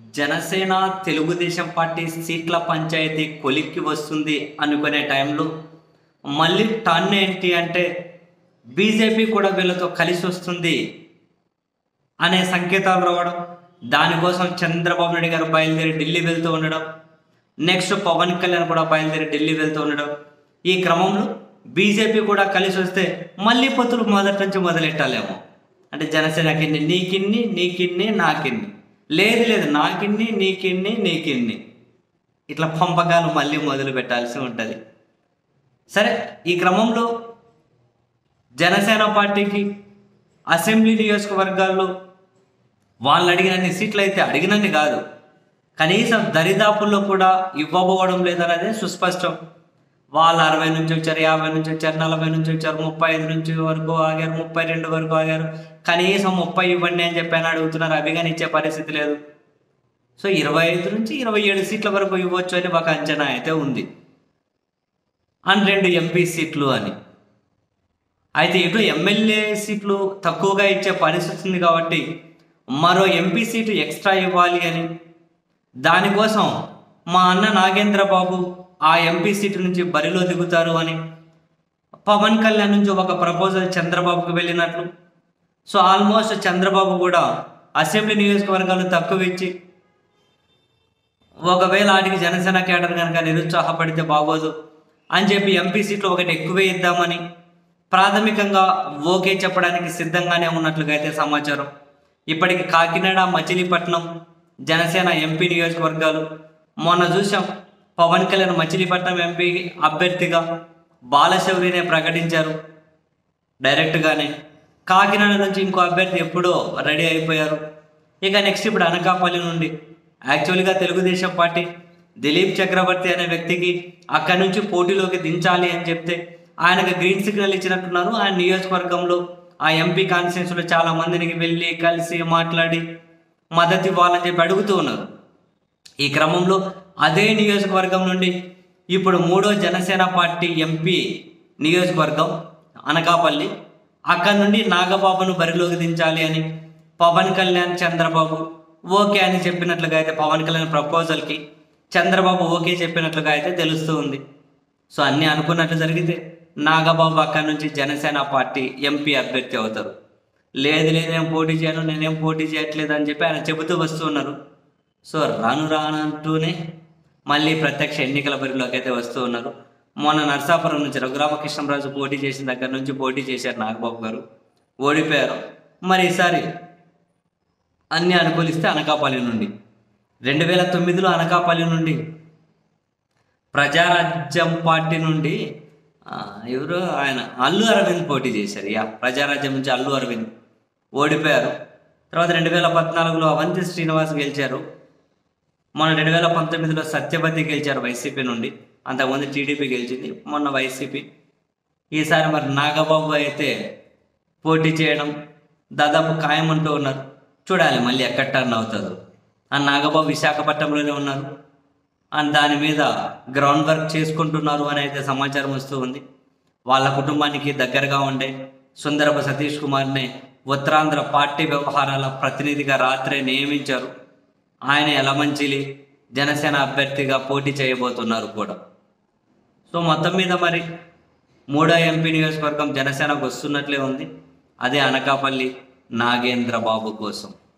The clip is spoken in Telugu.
జనసేన తెలుగుదేశం పార్టీ సీట్ల పంచాయతీ కొలిక్కి వస్తుంది అనుకునే టైంలో మళ్ళీ టర్న్ ఏంటి అంటే బీజేపీ కూడా వీళ్ళతో కలిసి వస్తుంది అనే సంకేతాలు రావడం, దానికోసం చంద్రబాబు నాయుడు గారు బయలుదేరి ఢిల్లీ వెళ్తూ ఉండడం, నెక్స్ట్ పవన్ కళ్యాణ్ కూడా బయలుదేరి ఢిల్లీ వెళ్తూ ఉండడం, ఈ క్రమంలో బీజేపీ కూడా కలిసి వస్తే మళ్ళీ పొత్తులు మొదటి నుంచి మొదలెట్టాలేమో. అంటే జనసేనకి నీకిన్ని నీకిన్ని నాకిన్ని, లేదు లేదు నాకిన్ని నీకిన్ని నీకిన్ని, ఇట్లా పంపకాలు మళ్ళీ మొదలు పెట్టాల్సి ఉంటుంది. సరే, ఈ క్రమంలో జనసేన పార్టీకి అసెంబ్లీ నియోజకవర్గాల్లో వాళ్ళు అడిగినన్ని సీట్లు అయితే అడిగినన్ని కాదు, కనీసం దరిదాపుల్లో కూడా ఇవ్వబోవడం లేదన్నదే సుస్పష్టం. వాళ్ళు 60 నుంచి వచ్చారు, 50 నుంచి వచ్చారు, 40 నుంచి వచ్చారు, 35 నుంచి వరకు ఆగారు, 32 వరకు ఆగారు, కనీసం 30 ఇవ్వండి అని చెప్పి అడుగుతున్నారు. అవి కానీ ఇచ్చే పరిస్థితి లేదు. సో 25 నుంచి 27 సీట్ల వరకు ఇవ్వచ్చు అని ఒక అంచనా అయితే ఉంది. అండ్ 2 ఎంపీ సీట్లు అని. అయితే ఇటు ఎమ్మెల్యే సీట్లు తక్కువగా ఇచ్చే పరిస్థితి ఉంది కాబట్టి మరో ఎంపీ సీటు ఎక్స్ట్రా ఇవ్వాలి అని, దానికోసం మా అన్న నాగేంద్ర బాబు ఆ ఎంపీ సీటు నుంచి బరిలో దిగుతారు అని పవన్ కళ్యాణ్ నుంచి ఒక ప్రపోజల్ చంద్రబాబుకు వెళ్ళినట్లు. సో ఆల్మోస్ట్ చంద్రబాబు కూడా అసెంబ్లీ నియోజకవర్గాలు తక్కువ ఇచ్చి, ఒకవేళ వాటికి జనసేన కేడర్ కనుక నిరుత్సాహపడితే బాగోదు అని చెప్పి ఎంపీ సీట్లు ఒకటి ఎక్కువే ఇద్దామని ప్రాథమికంగా ఓకే చెప్పడానికి సిద్ధంగానే ఉన్నట్లుగా అయితే సమాచారం. ఇప్పటికి కాకినాడ, మచిలీపట్నం జనసేన ఎంపీ నియోజకవర్గాలు మొన్న చూసాం. పవన్ కళ్యాణ్ మచిలీపట్నం ఎంపీ అభ్యర్థిగా బాలశౌరినే ప్రకటించారు డైరెక్ట్గానే. కాకినాడ నుంచి ఇంకో అభ్యర్థి ఎప్పుడో రెడీ అయిపోయారు. ఇక నెక్స్ట్ ఇప్పుడు అనకాపల్లి నుండి యాక్చువల్గా తెలుగుదేశం పార్టీ దిలీప్ చక్రవర్తి అనే వ్యక్తికి అక్కడి నుంచి పోటీలోకి దించాలి అని చెప్తే ఆయనకు గ్రీన్ సిగ్నల్ ఇచ్చినట్టున్నారు. ఆయన నియోజకవర్గంలో ఆ ఎంపీ కాన్స్టిట్యూన్సీలో చాలా మందిని వెళ్ళి కలిసి మాట్లాడి మద్దతు ఇవ్వాలని చెప్పి అడుగుతూ ఉన్నారు. ఈ క్రమంలో అదే నియోజకవర్గం నుండి ఇప్పుడు 3వ జనసేన పార్టీ ఎంపీ నియోజకవర్గం అనకాపల్లి, అక్కడి నుండి నాగబాబును బరిలోకి దించాలి అని పవన్ కళ్యాణ్, చంద్రబాబు ఓకే అని చెప్పినట్లుగా అయితే పవన్ కళ్యాణ్ ప్రపోజల్కి చంద్రబాబు ఓకే చెప్పినట్లుగా అయితే తెలుస్తూ ఉంది. సో అన్నీ అనుకున్నట్లు జరిగితే నాగబాబు అక్కడి నుంచి జనసేన పార్టీ ఎంపీ అభ్యర్థి అవుతారు. లేదు లేదు నేను పోటీ చేయను, నేనేం పోటీ చేయట్లేదు అని చెప్పి ఆయన చెబుతూ వస్తూ ఉన్నారు. సో రానంటూనే మళ్ళీ ప్రత్యక్ష ఎన్నికల బరిలోకి అయితే వస్తూ ఉన్నారు. మొన్న నర్సాపురం నుంచి రఘురామకృష్ణరాజు పోటీ చేసిన దగ్గర నుంచి పోటీ చేశారు నాగబాబు గారు, ఓడిపోయారు. మరి ఈసారి అన్నీ అనుకూలిస్తే అనకాపల్లి నుండి 2009లో అనకాపల్లి నుండి ప్రజారాజ్యం పార్టీ నుండి ఎవరు ఆయన అల్లు అరవింద్ పోటీ చేశారు. ప్రజారాజ్యం నుంచి అల్లు అరవింద్ ఓడిపోయారు. తర్వాత 2014లో అవంతి శ్రీనివాస్ గెలిచారు. మొన్న 2019లో సత్యవతి గెలిచారు వైసీపీ నుండి. అంతకుముందు టీడీపీ గెలిచింది, మొన్న వైసీపీ. ఈసారి మరి నాగబాబు అయితే పోటీ చేయడం దాదాపు ఖాయమంటూ ఉన్నారు. చూడాలి మళ్ళీ ఎక్కడ టర్న్ అవుతుందో. అండ్ నాగబాబు విశాఖపట్నంలోనే ఉన్నారు అండ్ దాని మీద గ్రౌండ్ వర్క్ చేసుకుంటున్నారు అని అయితే సమాచారం వస్తూ ఉంది. వాళ్ళ కుటుంబానికి దగ్గరగా ఉండే సుందరపు సతీష్ కుమార్ని ఉత్తరాంధ్ర పార్టీ వ్యవహారాల ప్రతినిధిగా రాత్రే నియమించారు. ఆయన యలమంచిలి జనసేన అభ్యర్థిగా పోటీ చేయబోతున్నారు కూడా. సో మొత్తం మీద మరి 3వ ఎంపీ నియోజకవర్గం జనసేనకు వస్తున్నట్లే ఉంది. అదే అనకాపల్లి నాగేంద్ర బాబు కోసం.